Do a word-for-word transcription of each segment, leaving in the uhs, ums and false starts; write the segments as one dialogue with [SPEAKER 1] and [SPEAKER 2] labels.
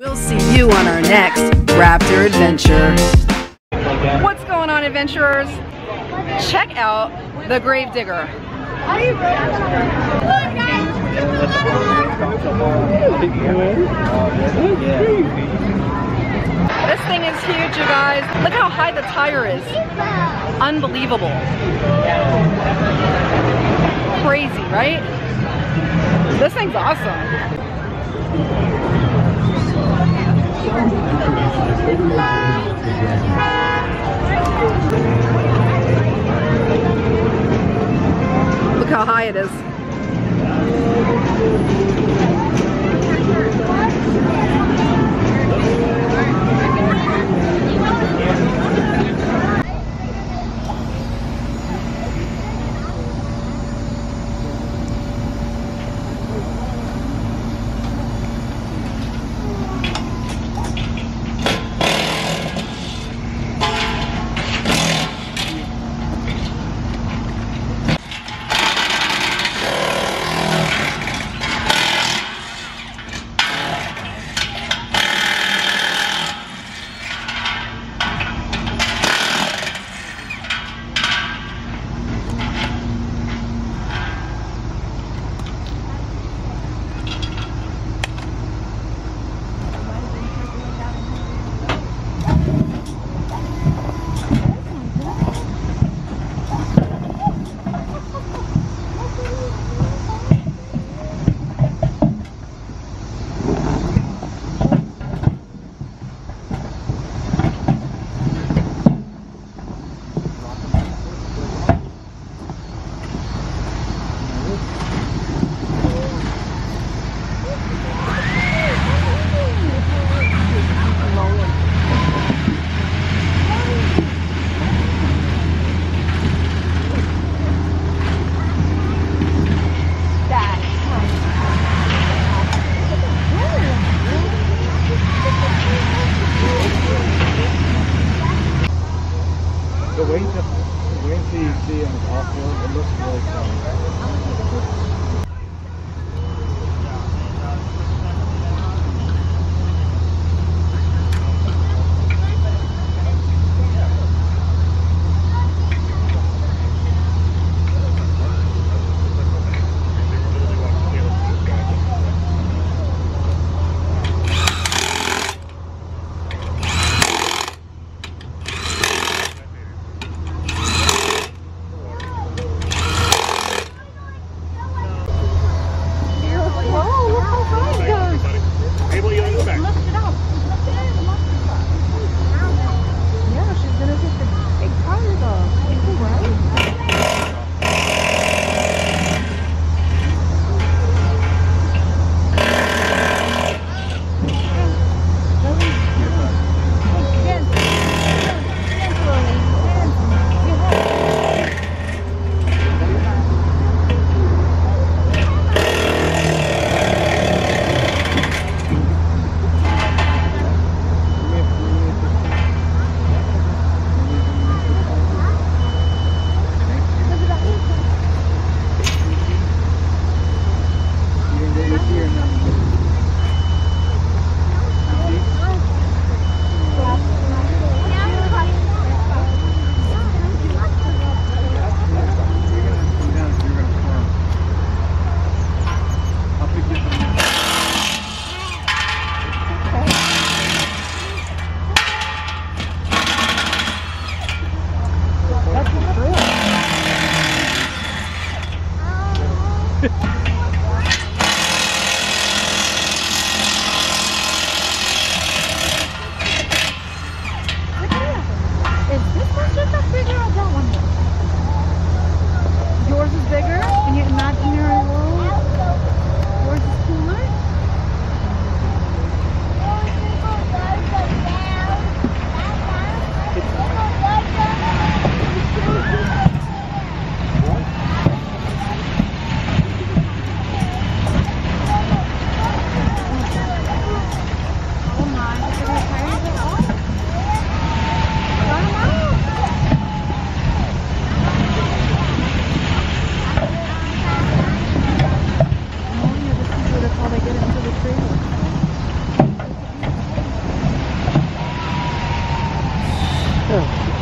[SPEAKER 1] We'll see you on our next Raptor adventure. What's going on, adventurers? Check out the Gravedigger. This thing is huge, you guys. Look how high the tire is. Unbelievable. Crazy, right? This thing's awesome. Look how high it is.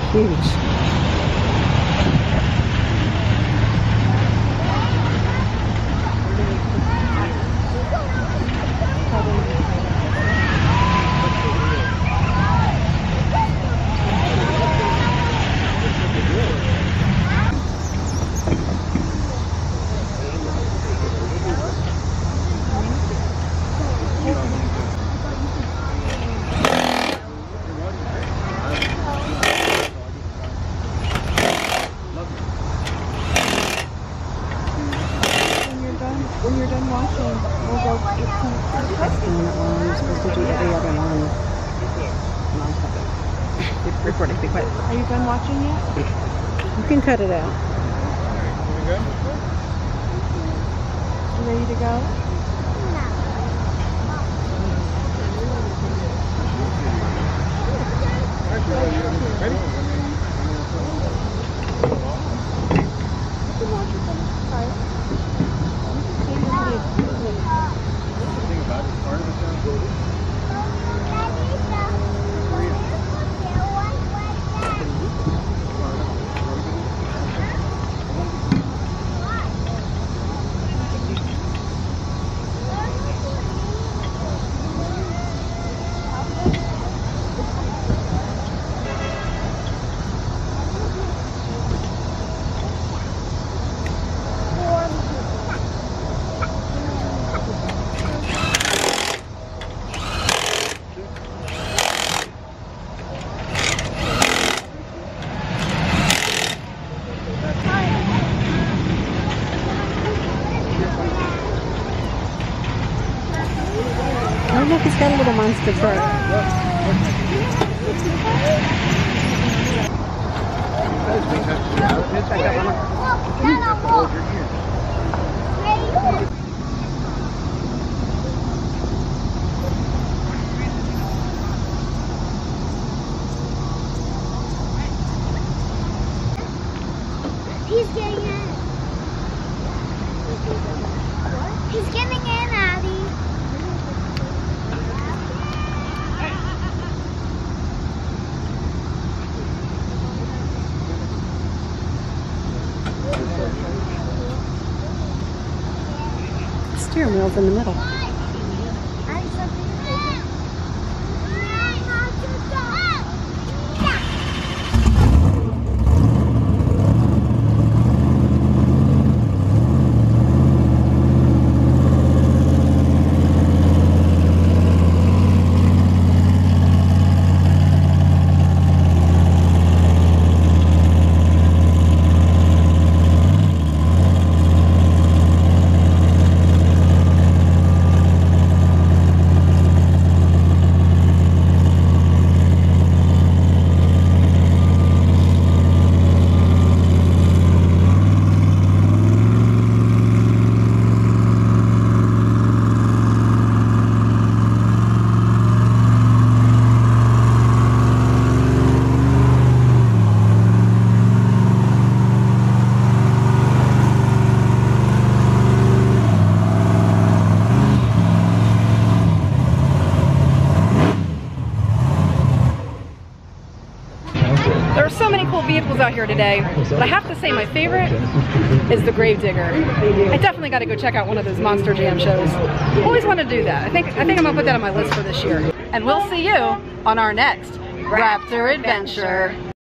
[SPEAKER 2] huge.
[SPEAKER 3] When you're done washing, we'll go get some
[SPEAKER 2] Doing it wrong. You're supposed to do every other one. Come on, stop it. Be recording, be quiet.
[SPEAKER 3] Are you done watching yet?
[SPEAKER 2] You can cut it out.
[SPEAKER 3] You ready to go?
[SPEAKER 4] Ready?
[SPEAKER 2] Oh look, he's got a little monster truck.
[SPEAKER 5] He's getting in. He's getting in, Abby.
[SPEAKER 2] Steering wheel's in the middle.
[SPEAKER 1] There are so many cool vehicles out here today, but I have to say my favorite is the Gravedigger. I definitely got to go check out one of those Monster Jam shows. Always want to do that. I think I think I'm gonna put that on my list for this year. And we'll see you on our next Raptor adventure.